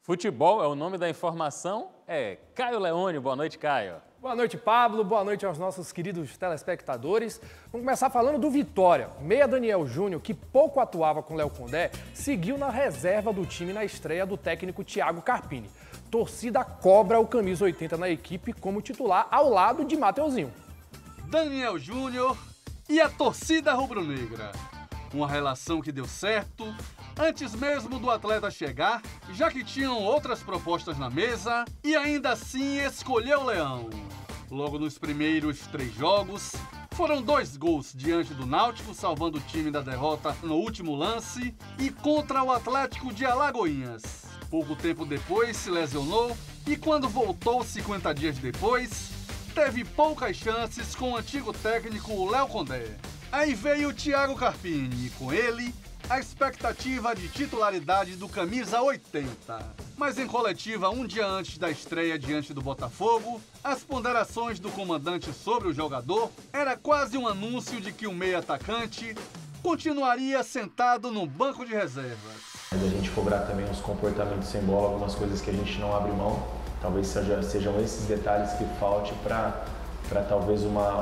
Futebol é o nome da informação, é Caio Leone. Boa noite, Caio. Boa noite, Pablo. Boa noite aos nossos queridos telespectadores. Vamos começar falando do Vitória. Meia Daniel Júnior, que pouco atuava com Léo Condé, seguiu na reserva do time na estreia do técnico Thiago Carpini. Torcida cobra o camisa 80 na equipe como titular ao lado de Mateuzinho. Daniel Júnior e a torcida rubro-negra. Uma relação que deu certo antes mesmo do atleta chegar, já que tinham outras propostas na mesa e ainda assim escolheu o Leão. Logo nos primeiros 3 jogos, foram 2 gols diante do Náutico, salvando o time da derrota no último lance, e contra o Atlético de Alagoinhas. Pouco tempo depois se lesionou e quando voltou 50 dias depois, teve poucas chances com o antigo técnico Léo Condé. Aí veio o Thiago Carpini e com ele a expectativa de titularidade do camisa 80. Mas em coletiva, um dia antes da estreia diante do Botafogo, as ponderações do comandante sobre o jogador era quase um anúncio de que o meio atacante continuaria sentado no banco de reservas. A gente cobrar também os comportamentos sem bola, algumas coisas que a gente não abre mão, talvez sejam esses detalhes que falte para talvez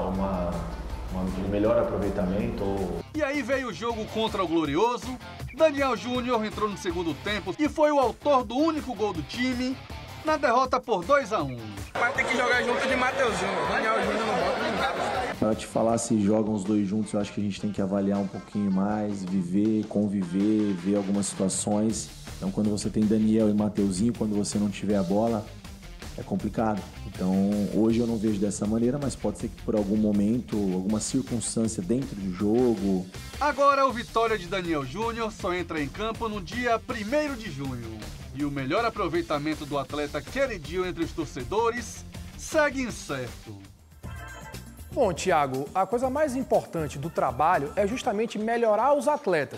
um melhor aproveitamento. E aí veio o jogo contra o Glorioso. Daniel Júnior entrou no segundo tempo e foi o autor do único gol do time na derrota por 2-1. Vai ter que jogar junto de Mateuzinho. Daniel Júnior não bota ninguém. Para te falar se jogam os dois juntos, eu acho que a gente tem que avaliar um pouquinho mais, viver, conviver, ver algumas situações. Então quando você tem Daniel e Mateuzinho, quando você não tiver a bola, é complicado. Então, hoje eu não vejo dessa maneira, mas pode ser que por algum momento, alguma circunstância dentro do jogo. Agora o Vitória de Daniel Júnior só entra em campo no dia 1º de junho. E o melhor aproveitamento do atleta queridinho entre os torcedores segue incerto. Bom, Thiago, a coisa mais importante do trabalho é justamente melhorar os atletas.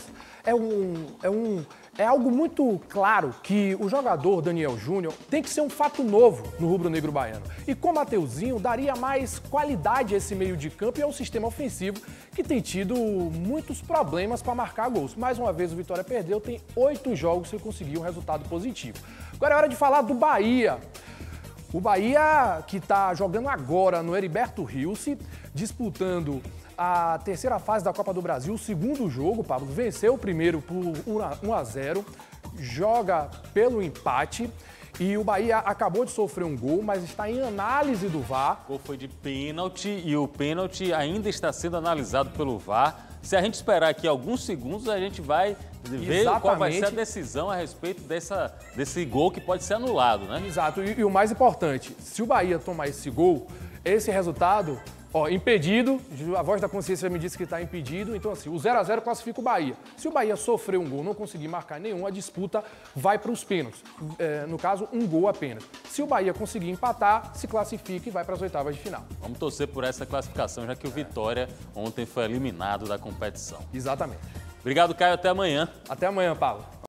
É algo muito claro que o jogador Daniel Júnior tem que ser um fato novo no rubro-negro baiano. E com o Mateuzinho daria mais qualidade a esse meio de campo e ao sistema ofensivo que tem tido muitos problemas para marcar gols. Mais uma vez o Vitória perdeu, tem 8 jogos sem conseguir um resultado positivo. Agora é hora de falar do Bahia. O Bahia, que está jogando agora no Heriberto Rilse, disputando a terceira fase da Copa do Brasil, o segundo jogo, Pablo, venceu o primeiro por 1-0, joga pelo empate e o Bahia acabou de sofrer um gol, mas está em análise do VAR. O gol foi de pênalti e o pênalti ainda está sendo analisado pelo VAR. Se a gente esperar aqui alguns segundos, a gente vai ver qual vai ser a decisão a respeito desse gol que pode ser anulado, né? Exato. E o mais importante, se o Bahia tomar esse gol, esse resultado, impedido, a voz da consciência me disse que está impedido, então assim, o 0-0 classifica o Bahia. Se o Bahia sofrer um gol, não conseguir marcar nenhum, a disputa vai para os pênaltis. No caso, um gol apenas. Se o Bahia conseguir empatar, se classifica e vai para as oitavas de final. Vamos torcer por essa classificação, já que o Vitória ontem foi eliminado da competição. Exatamente. Obrigado, Caio. Até amanhã. Até amanhã, Paulo.